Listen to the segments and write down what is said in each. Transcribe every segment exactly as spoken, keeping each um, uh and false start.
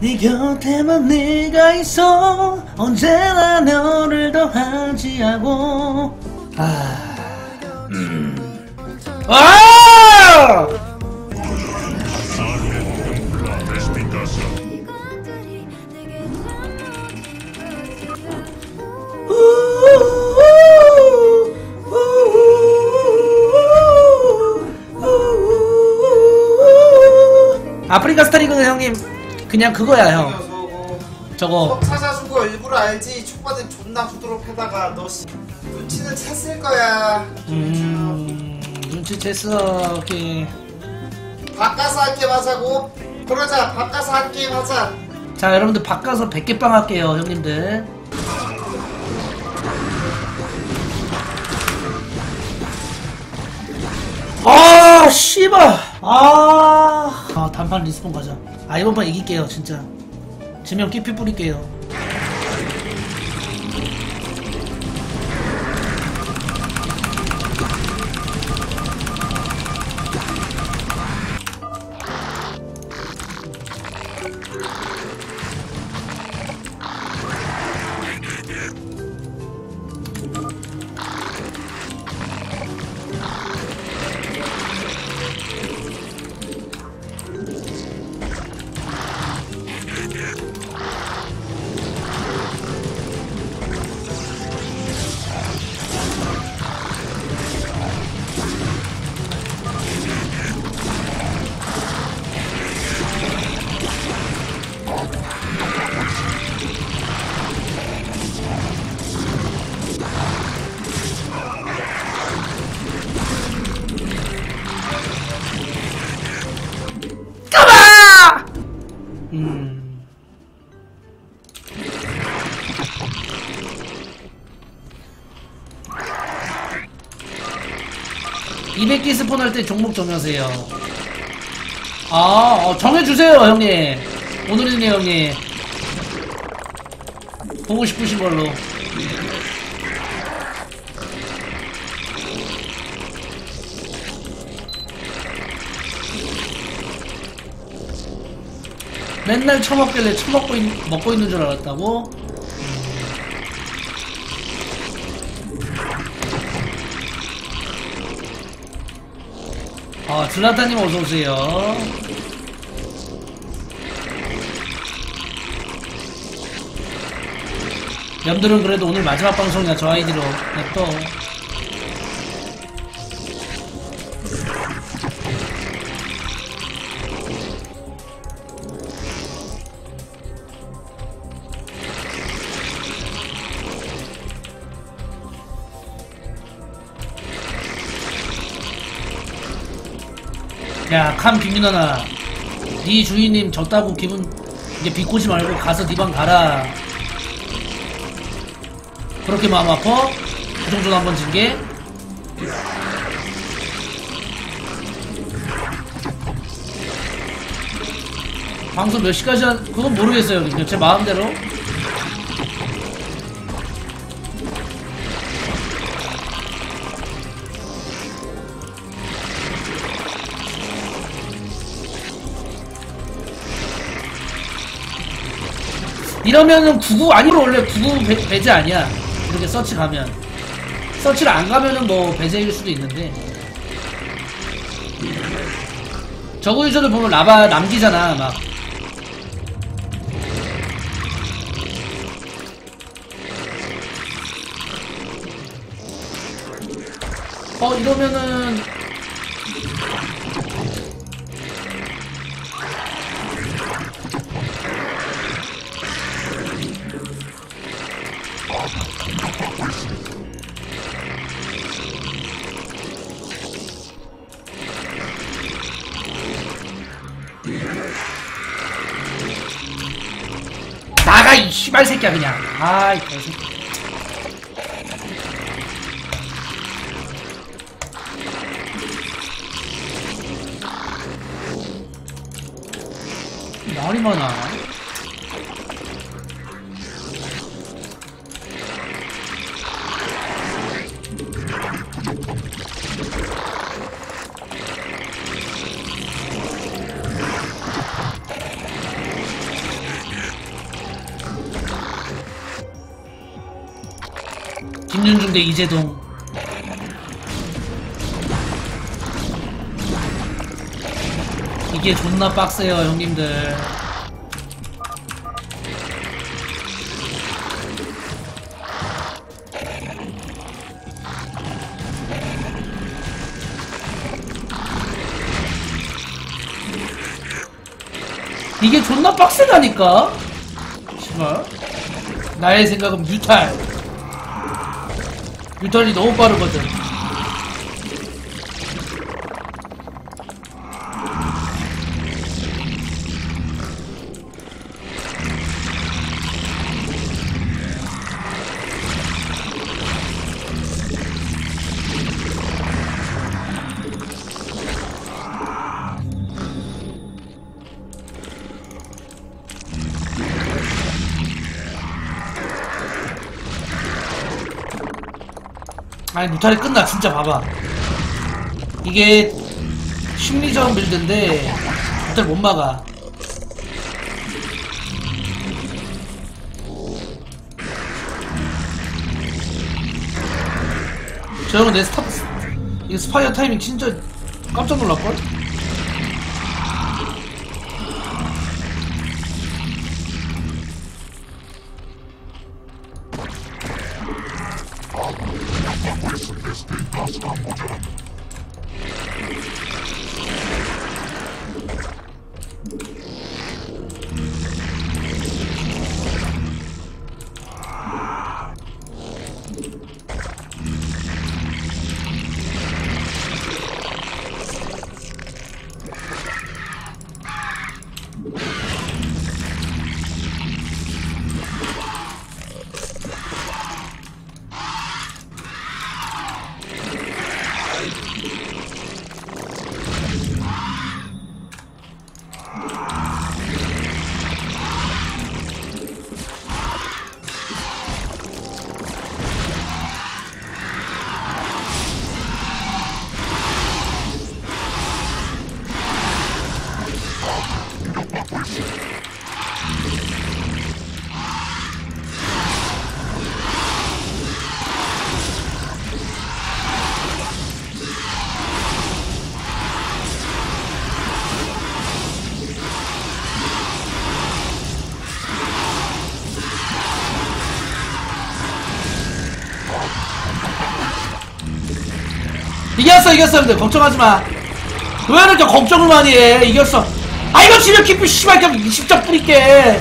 네 곁에만 네가 있어 언제나 너를 더 한지하고. 아, 음. 아! 아프리카 스타리그는 형님 그냥 그거야 형. 저거 찾아주고 일부러 알지. 초반에 존나 부드럽게다가 너 씨, 눈치는 챘을 거야. 음... 눈치챘어. 오케이. 바꿔서 한 게임 하자고. 그러자. 바꿔서 한 게임 하자. 자 여러분들 바꿔서 백 개 빵 할게요 형님들. 아 씨발. 아... 아 단판 리스폰 가자. 아 이번판 이길게요 진짜. 지면 끼피 뿌릴게요. 음... 이백 개 스폰 할 때 종목 정하세요. 아, 어, 정해주세요 형님. 오늘이네 형님. 보고 싶으신 걸로. 맨날 처먹길래 처먹고 있, 먹고 있는 줄 알았다고? 아, 줄라타님 어서오세요. 염들은 그래도 오늘 마지막 방송이야 저 아이디로 냅둬. 야, 칸 김윤아나, 네 주인님 졌다고 기분 이제 비꼬지 말고 가서 네 방 가라. 그렇게 마음 아파? 그 정도는 한번 진게? 방송 몇 시까지 한, 그건 모르겠어요. 그냥 제 마음대로. 이러면은 구구 아니로 원래 구구 배, 배제 아니야. 이렇게 서치 가면 서치를 안 가면은 뭐 배제일 수도 있는데 저거 유저들 보면 라바 남기잖아 막. 어 이러면은 나가 이 씨발 새끼야 그냥. 아이 개새끼. 말이 많아. 김윤중 대 이재동. 이게 존나 빡세요 형님들. 이게 존나 빡세다니까. 씨발 나의 생각은 뮤탈 뮤탈이 너무 빠르거든. 아니 무탈이 끝나 진짜. 봐봐 이게 심리전 빌드인데 무탈 못 막아. 저 형은 내 스타 이게 스파이어 타이밍 진짜 깜짝 놀랄걸? 이겼어 이겼어 형들 걱정하지마. 왜 이렇게 걱정을 많이 해. 이겼어. 아 이거 지면 기쁘 씨발 그냥 이십 점 뿌릴게.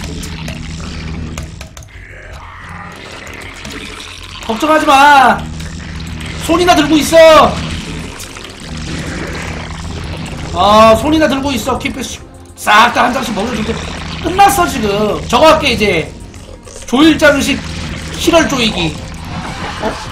걱정하지마. 손이나 들고 있어. 아 손이나 들고 있어. 키프 싹 다 한 장씩 먹여줄게. 끝났어 지금. 저거 할게 이제. 조일장식 실월 조이기. 어?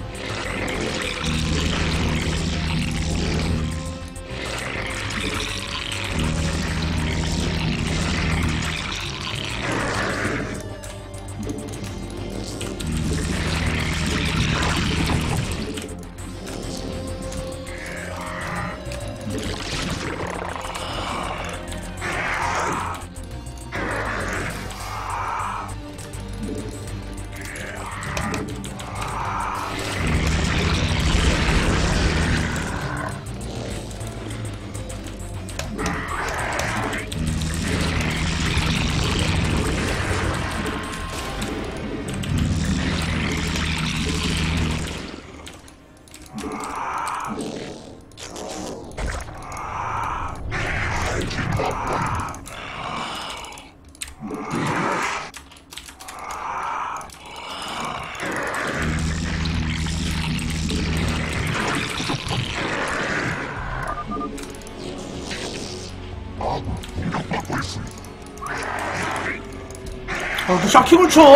아, 그 샤킹을 쳐!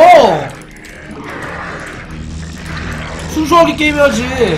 순수하게 게임해야지.